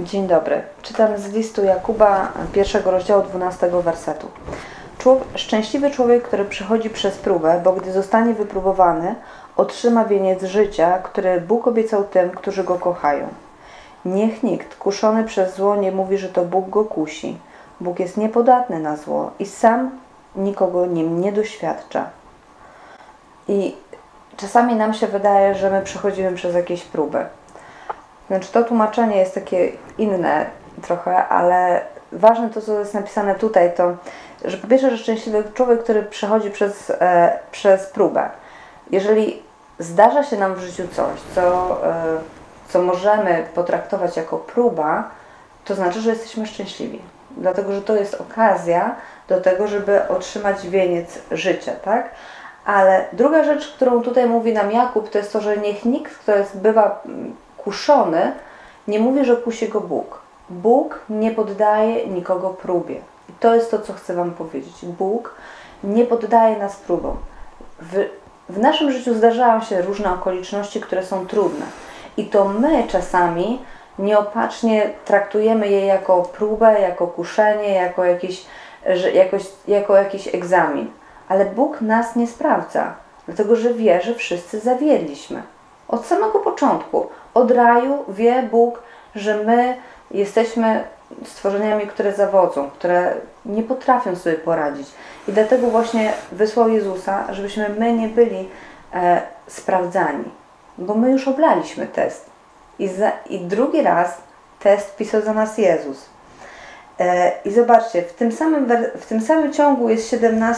Dzień dobry. Czytam z listu Jakuba, 1 rozdziału, 12 wersetu. Szczęśliwy człowiek, który przechodzi przez próbę, bo gdy zostanie wypróbowany, otrzyma wieniec życia, który Bóg obiecał tym, którzy Go kochają. Niech nikt kuszony przez zło nie mówi, że to Bóg go kusi. Bóg jest niepodatny na zło i sam nikogo nim nie doświadcza. I czasami nam się wydaje, że my przechodzimy przez jakieś próby. Znaczy to tłumaczenie jest takie inne trochę, ale ważne to, co jest napisane tutaj, to, że po pierwsze, że szczęśliwy człowiek, który przechodzi przez próbę. Jeżeli zdarza się nam w życiu coś, co możemy potraktować jako próba, to znaczy, że jesteśmy szczęśliwi. Dlatego, że to jest okazja do tego, żeby otrzymać wieniec życia, tak? Ale druga rzecz, którą tutaj mówi nam Jakub, to jest to, że niech nikt, kto bywa kuszony, nie mówi, że kusi go Bóg. Bóg nie poddaje nikogo próbie. I to jest to, co chcę Wam powiedzieć. Bóg nie poddaje nas próbom. W naszym życiu zdarzają się różne okoliczności, które są trudne. I to my czasami nieopatrznie traktujemy je jako próbę, jako kuszenie, jako jakiś egzamin. Ale Bóg nas nie sprawdza, dlatego że wie, że wszyscy zawiedliśmy. Od samego początku, od raju wie Bóg, że my jesteśmy stworzeniami, które zawodzą, które nie potrafią sobie poradzić. I dlatego właśnie wysłał Jezusa, żebyśmy my nie byli sprawdzani, bo my już oblaliśmy test. I drugi raz test pisał za nas Jezus. I zobaczcie, w tym samym ciągu jest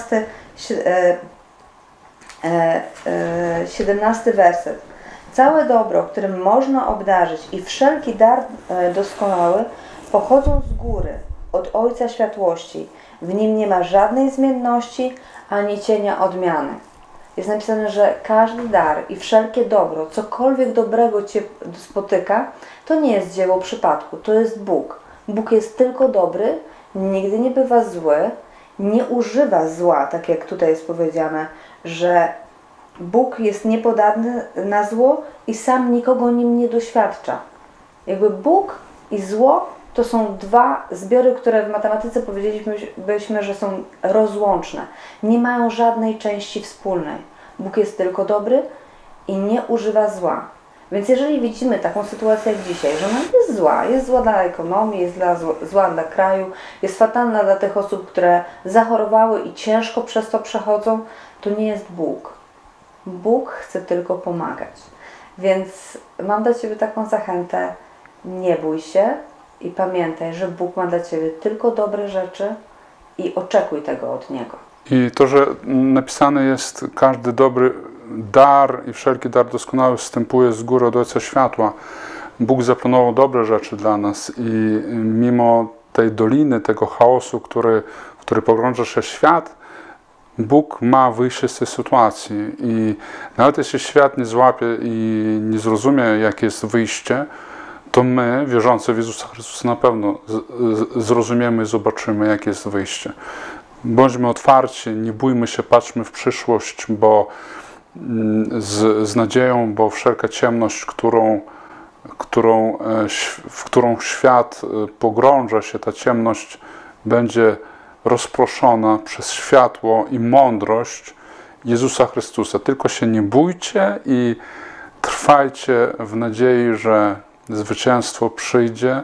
17 werset. Całe dobro, którym można obdarzyć i wszelki dar doskonały pochodzą z góry, od Ojca Światłości. W Nim nie ma żadnej zmienności, ani cienia odmiany. Jest napisane, że każdy dar i wszelkie dobro, cokolwiek dobrego Cię spotyka, to nie jest dzieło przypadku, to jest Bóg. Bóg jest tylko dobry, nigdy nie bywa zły, nie używa zła, tak jak tutaj jest powiedziane, że Bóg jest niepodatny na zło i sam nikogo nim nie doświadcza. Jakby Bóg i zło to są dwa zbiory, które w matematyce powiedzielibyśmy, że są rozłączne. Nie mają żadnej części wspólnej. Bóg jest tylko dobry i nie używa zła. Więc jeżeli widzimy taką sytuację jak dzisiaj, że ona jest zła dla ekonomii, jest zła dla kraju, jest fatalna dla tych osób, które zachorowały i ciężko przez to przechodzą, to nie jest Bóg. Bóg chce tylko pomagać. Więc mam dla Ciebie taką zachętę, nie bój się i pamiętaj, że Bóg ma dla Ciebie tylko dobre rzeczy i oczekuj tego od Niego. I to, że napisane jest każdy dobry dar i wszelki dar doskonały wstępuje z góry od Ojca Światła. Bóg zaplanował dobre rzeczy dla nas i mimo tej doliny, tego chaosu, w który pogrąża się świat, Bóg ma wyjście z tej sytuacji i nawet jeśli świat nie złapie i nie zrozumie, jakie jest wyjście, to my, wierzący w Jezusa Chrystusa, na pewno zrozumiemy i zobaczymy, jakie jest wyjście. Bądźmy otwarci, nie bójmy się, patrzmy w przyszłość, bo z nadzieją, bo wszelka ciemność, w którą świat pogrąża się, ta ciemność będzie rozproszona przez światło i mądrość Jezusa Chrystusa. Tylko się nie bójcie i trwajcie w nadziei, że zwycięstwo przyjdzie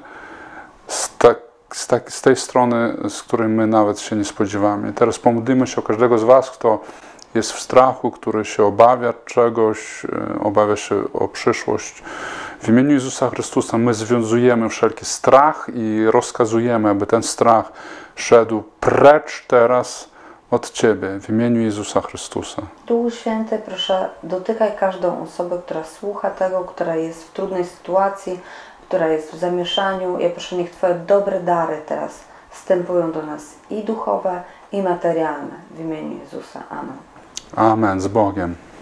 z tej strony, z której my nawet się nie spodziewamy. Teraz pomódlmy się o każdego z Was, kto jest w strachu, który się obawia czegoś, obawia się o przyszłość. W imieniu Jezusa Chrystusa my związujemy wszelki strach i rozkazujemy, aby ten strach szedł precz teraz od Ciebie, w imieniu Jezusa Chrystusa. Duchu Święty, proszę, dotykaj każdą osobę, która słucha tego, która jest w trudnej sytuacji, która jest w zamieszaniu. Ja proszę, niech Twoje dobre dary teraz wstępują do nas i duchowe, i materialne. W imieniu Jezusa. Amen. Amen. Z Bogiem.